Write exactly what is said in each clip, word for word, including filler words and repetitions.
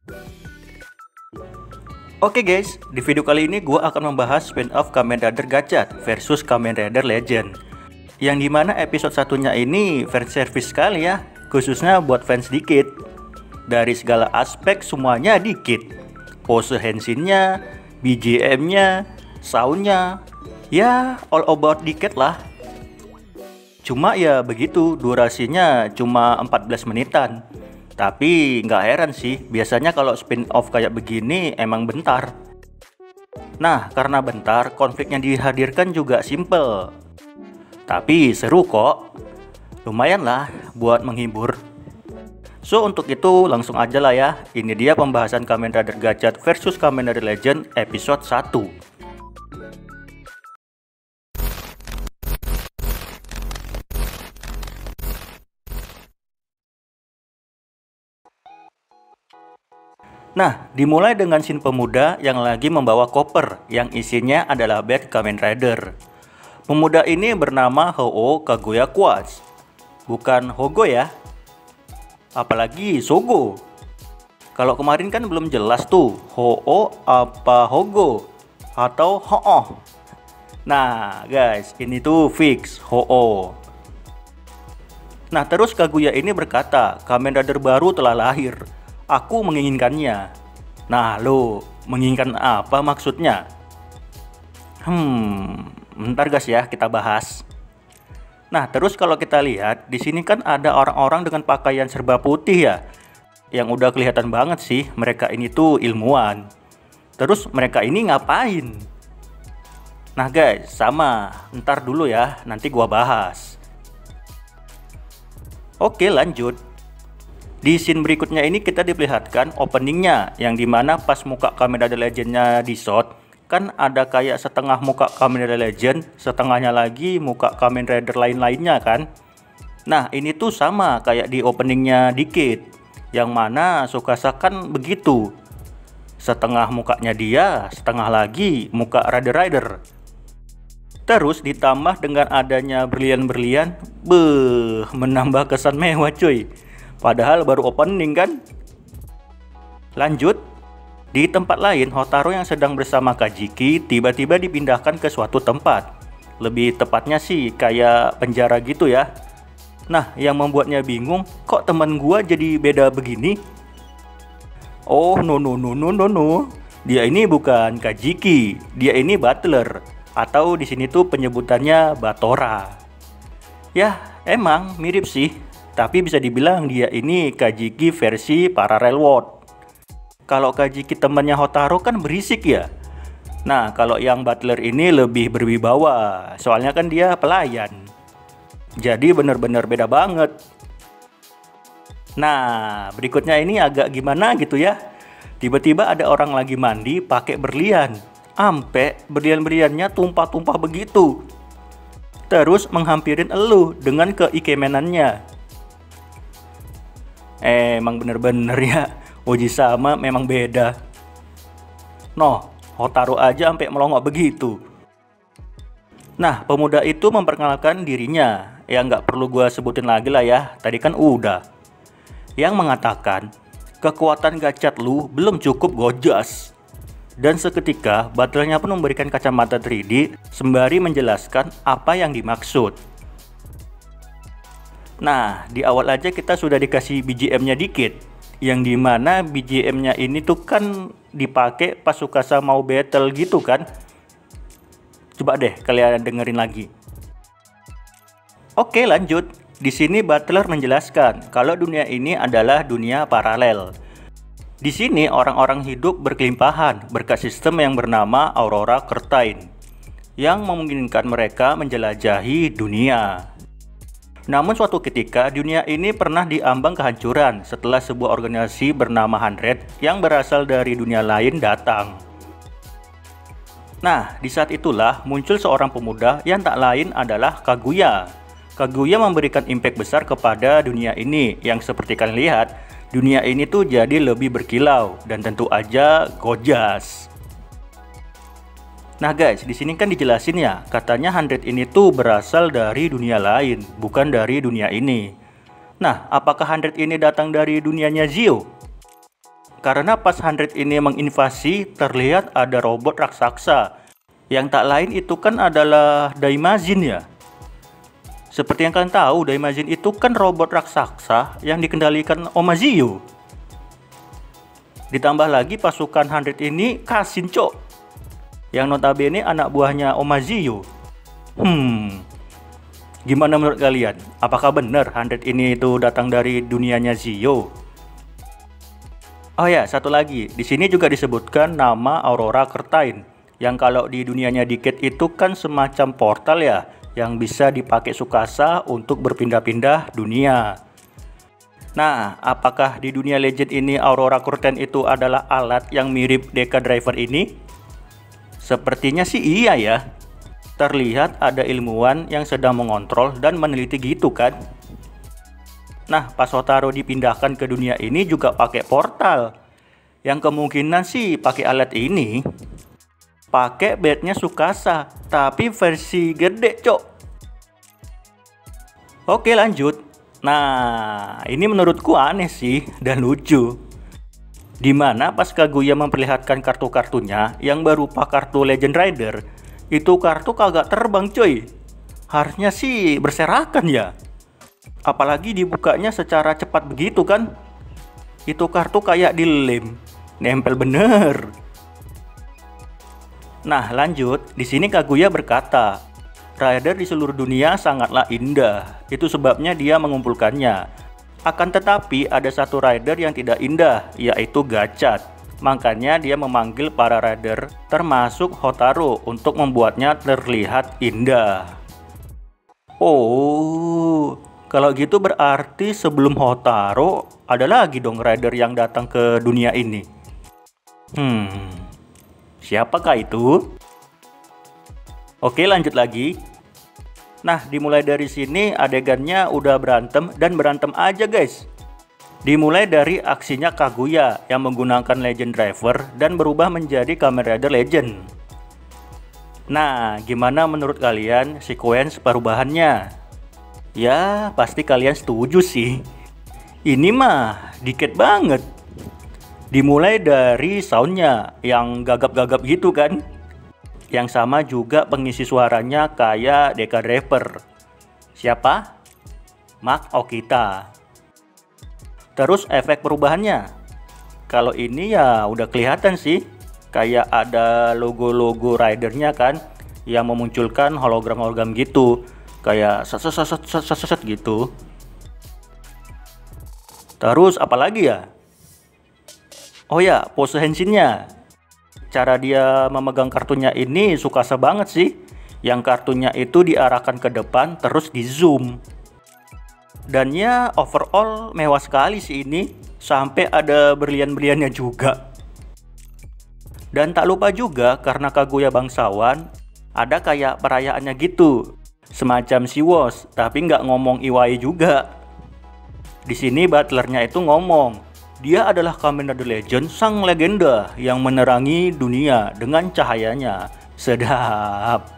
Oke guys, di video kali ini gue akan membahas spin-off Kamen Rider Gachat versus Kamen Rider Legend. Yang dimana episode satunya ini fan service sekali ya, khususnya buat fans dikit. Dari segala aspek semuanya dikit. Pose Henshinnya, B G M-nya, soundnya, ya all about dikit lah. Cuma ya begitu, durasinya cuma empat belas menitan. Tapi nggak heran sih, biasanya kalau spin-off kayak begini emang bentar. Nah, karena bentar, konflik yang dihadirkan juga simple. Tapi seru kok. Lumayan lah buat menghibur. So, untuk itu langsung aja lah ya. Ini dia pembahasan Kamen Rider Gachat versus Kamen Rider Legend episode satu. Nah, dimulai dengan scene pemuda yang lagi membawa koper yang isinya adalah bed Kamen Rider. Pemuda ini bernama Ho-Oh Kaguya Quartz, bukan Hogo ya, apalagi Sogo. Kalau kemarin kan belum jelas tuh Ho-Oh apa Hogo atau Ho-Oh. Nah guys, ini tuh fix Ho-Oh. Nah terus Kaguya ini berkata, Kamen Rider baru telah lahir. Aku menginginkannya. Nah lo, menginginkan apa maksudnya? Hmm, bentar guys ya, kita bahas. Nah terus kalau kita lihat, di sini kan ada orang-orang dengan pakaian serba putih ya. Yang udah kelihatan banget sih, mereka ini tuh ilmuwan. Terus mereka ini ngapain? Nah guys, sama, ntar dulu ya, nanti gua bahas. Oke lanjut. Di scene berikutnya ini kita diperlihatkan openingnya, yang dimana pas muka Kamen Rider Legend-nya di shot, kan ada kayak setengah muka Kamen Rider Legend, setengahnya lagi muka Kamen Rider lain-lainnya kan. Nah ini tuh sama kayak di openingnya dikit, yang mana Tsukasa kan begitu, setengah mukanya dia, setengah lagi muka Rider Rider. Terus ditambah dengan adanya berlian-berlian, beuh, menambah kesan mewah cuy. Padahal baru opening kan. Lanjut. Di tempat lain, Hotaru yang sedang bersama Kajiki tiba-tiba dipindahkan ke suatu tempat. Lebih tepatnya sih kayak penjara gitu ya. Nah yang membuatnya bingung, kok temen gua jadi beda begini? Oh no no no no no no. Dia ini bukan Kajiki, dia ini butler, atau di sini tuh penyebutannya Batora. Ya emang mirip sih. Tapi bisa dibilang dia ini Kajiki versi Parallel World. Kalau Kajiki temannya Hotaru kan berisik ya. Nah kalau yang Butler ini lebih berwibawa, soalnya kan dia pelayan. Jadi bener-bener beda banget. Nah berikutnya ini agak gimana gitu ya. Tiba-tiba ada orang lagi mandi pakai berlian. Ampe berlian-berliannya tumpah-tumpah begitu. Terus menghampirin elu dengan keikemenannya. Eh, emang bener-bener ya, Oji sama memang beda. Noh, Hotaru aja sampai melongok begitu. Nah, pemuda itu memperkenalkan dirinya. Ya nggak perlu gua sebutin lagi lah ya, tadi kan udah. Yang mengatakan, kekuatan Gachat lu belum cukup gojas. Dan seketika, butlernya pun memberikan kacamata tiga D sembari menjelaskan apa yang dimaksud. Nah, di awal aja kita sudah dikasih B G M-nya dikit, yang dimana B G M-nya ini tuh kan dipakai pas Tsukasa mau battle gitu kan. Coba deh kalian dengerin lagi. Oke, lanjut. Di sini Butler menjelaskan kalau dunia ini adalah dunia paralel. Di sini orang-orang hidup berkelimpahan berkat sistem yang bernama Aurora Curtain, yang memungkinkan mereka menjelajahi dunia. Namun suatu ketika dunia ini pernah diambang kehancuran setelah sebuah organisasi bernama Hundred yang berasal dari dunia lain datang. Nah, di saat itulah muncul seorang pemuda yang tak lain adalah Kaguya. Kaguya memberikan impact besar kepada dunia ini, yang seperti kalian lihat, dunia ini tuh jadi lebih berkilau dan tentu aja gojas. Nah guys, di sini kan dijelasin ya, katanya Hundred ini tuh berasal dari dunia lain, bukan dari dunia ini. Nah, apakah Hundred ini datang dari dunianya Zio? Karena pas Hundred ini menginvasi, terlihat ada robot raksasa. Yang tak lain itu kan adalah Daimajin ya. Seperti yang kalian tahu, Daimajin itu kan robot raksasa yang dikendalikan Omaziyo. Ditambah lagi pasukan Hundred ini Kashin cok, yang notabene anak buahnya Omaziyo. Hmm, gimana menurut kalian? Apakah benar Hundred ini itu datang dari dunianya Zio? Oh ya, satu lagi. Di sini juga disebutkan nama Aurora Curtain, yang kalau di dunianya Decade itu kan semacam portal ya, yang bisa dipakai Tsukasa untuk berpindah-pindah dunia. Nah, apakah di dunia Legend ini Aurora Curtain itu adalah alat yang mirip Deka Driver ini? Sepertinya sih iya ya. Terlihat ada ilmuwan yang sedang mengontrol dan meneliti gitu kan. Nah, pas Hotaru dipindahkan ke dunia ini juga pakai portal. Yang kemungkinan sih pakai alat ini. Pakai bednya Tsukasa, tapi versi gede, cok. Oke, lanjut. Nah, ini menurutku aneh sih dan lucu. Dimana pas Kaguya memperlihatkan kartu-kartunya yang berupa kartu Legend Rider, itu kartu kagak terbang, coy. Harusnya sih berserakan ya. Apalagi dibukanya secara cepat begitu kan. Itu kartu kayak dilem, nempel bener. Nah, lanjut. Di sini Kaguya berkata, rider di seluruh dunia sangatlah indah. Itu sebabnya dia mengumpulkannya. Akan tetapi ada satu rider yang tidak indah, yaitu Gachat. Makanya dia memanggil para rider termasuk Hotaru untuk membuatnya terlihat indah. Oh, kalau gitu berarti sebelum Hotaru ada lagi dong rider yang datang ke dunia ini. Hmm, siapakah itu? Oke, lanjut lagi. Nah, dimulai dari sini adegannya udah berantem dan berantem aja guys. Dimulai dari aksinya Kaguya yang menggunakan Legend Driver dan berubah menjadi Kamen Rider Legend. Nah, gimana menurut kalian sequence perubahannya? Ya, pasti kalian setuju sih. Ini mah dikit banget. Dimulai dari soundnya yang gagap-gagap gitu kan. Yang sama juga pengisi suaranya kayak Deka Driver. Siapa? Mark Okita. Terus efek perubahannya. Kalau ini ya udah kelihatan sih. Kayak ada logo-logo ridernya kan, yang memunculkan hologram-hologram gitu. Kayak set-set-set-set gitu. Terus apalagi ya? Oh ya, pose henshinnya. Cara dia memegang kartunya ini Tsukasa banget sih. Yang kartunya itu diarahkan ke depan terus di zoom. Dan ya overall mewah sekali sih ini. Sampai ada berlian-berliannya juga. Dan tak lupa juga karena Kaguya bangsawan, ada kayak perayaannya gitu. Semacam Shiwos, tapi nggak ngomong Iwai juga. Di sini butlernya itu ngomong, dia adalah Kamen Rider Legend, sang legenda yang menerangi dunia dengan cahayanya. Sedap.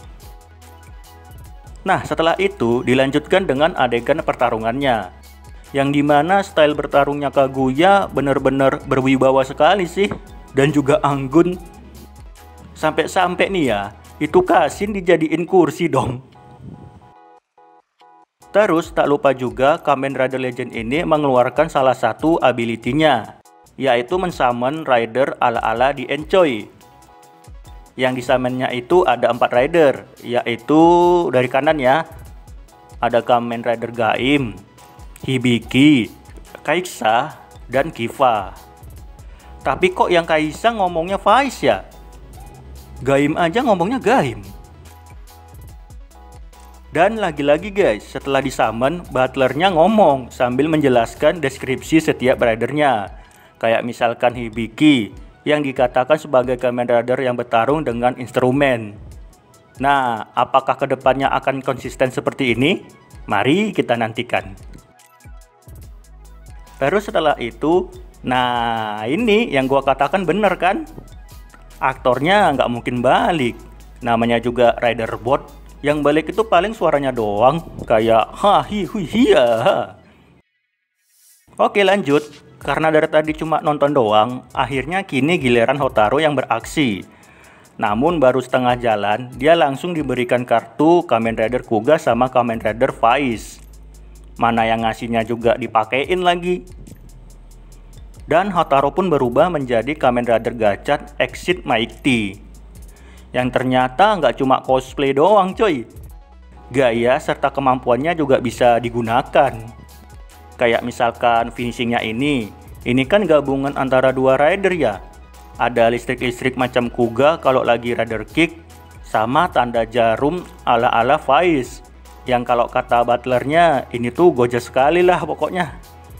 Nah, setelah itu dilanjutkan dengan adegan pertarungannya. Yang dimana style bertarungnya Kaguya bener-bener berwibawa sekali sih. Dan juga anggun. Sampai-sampai nih ya, itu Kashin dijadiin kursi dong. Terus tak lupa juga Kamen Rider Legend ini mengeluarkan salah satu ability-nya, yaitu mensummon rider ala-ala di Enchoi. Yang disamennya itu ada empat rider, yaitu dari kanan ya, ada Kamen Rider Gaim, Hibiki, Kai'Sa, dan Kiva. Tapi kok yang Kai'Sa ngomongnya Faiz ya? Gaim aja ngomongnya Gaim. Dan lagi-lagi guys, setelah disummon, butlernya ngomong sambil menjelaskan deskripsi setiap ridernya. Kayak misalkan Hibiki, yang dikatakan sebagai Kamen Rider yang bertarung dengan instrumen. Nah, apakah kedepannya akan konsisten seperti ini? Mari kita nantikan. Terus setelah itu, nah ini yang gua katakan bener kan? Aktornya nggak mungkin balik. Namanya juga rider bot. Yang balik itu paling suaranya doang. Kayak ha hi hui hiya. Oke, lanjut. Karena dari tadi cuma nonton doang, akhirnya kini giliran Hotaru yang beraksi. Namun baru setengah jalan, dia langsung diberikan kartu Kamen Rider Kuga sama Kamen Rider Faiz. Mana yang ngasihnya juga dipakein lagi. Dan Hotaru pun berubah menjadi Kamen Rider Gachat Exit Mighty. Yang ternyata nggak cuma cosplay doang coy. Gaya serta kemampuannya juga bisa digunakan. Kayak misalkan finishingnya ini, ini kan gabungan antara dua rider ya. Ada listrik-listrik macam Kuga kalau lagi rider kick, sama tanda jarum ala-ala Faiz. Yang kalau kata butlernya, ini tuh gorgeous sekali lah pokoknya.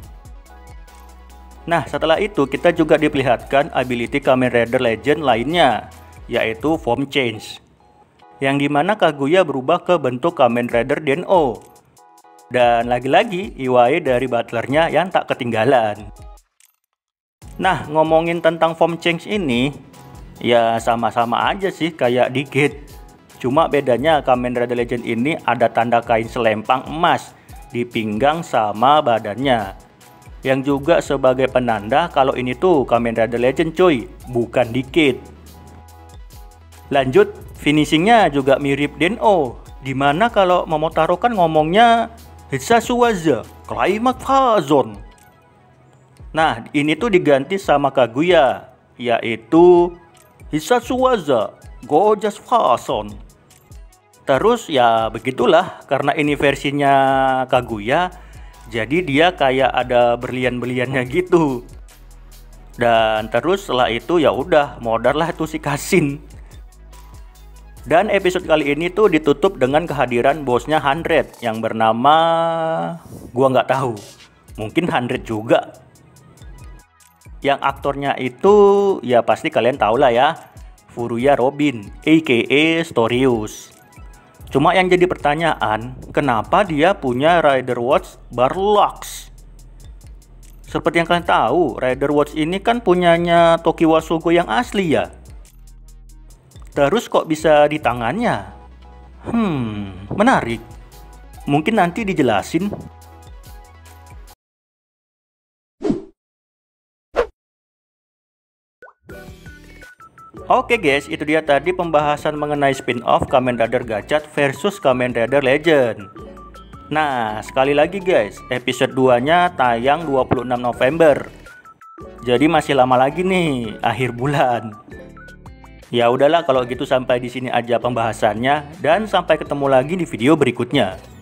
Nah, setelah itu kita juga diperlihatkan ability Kamen Rider Legend lainnya, yaitu form change. Yang dimana Kaguya berubah ke bentuk Kamen Rider Den-O. Dan lagi-lagi Iwai dari butlernya yang tak ketinggalan. Nah, ngomongin tentang form change ini, ya sama-sama aja sih kayak dikit. Cuma bedanya Kamen Rider Legend ini ada tanda kain selempang emas di pinggang sama badannya. Yang juga sebagai penanda kalau ini tuh Kamen Rider Legend cuy, bukan dikit. Lanjut, finishingnya juga mirip Den-O, dimana kalau Momotaro kan ngomongnya Hitsasuwaza Climax Phazon. Nah, ini tuh diganti sama Kaguya, yaitu Hitsasuwaza Gorgeous Phazon. Terus ya begitulah, karena ini versinya Kaguya, jadi dia kayak ada berlian-berliannya gitu. Dan terus setelah itu ya udah modal lah tuh si Kasin. Dan episode kali ini tuh ditutup dengan kehadiran bosnya Hundred yang bernama gua nggak tahu, mungkin Hundred juga. Yang aktornya itu ya pasti kalian tahu lah ya, Furuya Robin aka Storius. Cuma yang jadi pertanyaan, kenapa dia punya Rider Watch Barlocks? Seperti yang kalian tahu, Rider Watch ini kan punyanya Tokiwa Shogo yang asli ya. Terus kok bisa di tangannya? Hmm, menarik. Mungkin nanti dijelasin. Oke guys, itu dia tadi pembahasan mengenai spin-off Kamen Rider Gachat versus Kamen Rider Legend. Nah, sekali lagi guys, episode dua-nya tayang dua puluh enam November. Jadi masih lama lagi nih, akhir bulan. Ya udahlah kalau gitu, sampai di sini aja pembahasannya, dan sampai ketemu lagi di video berikutnya.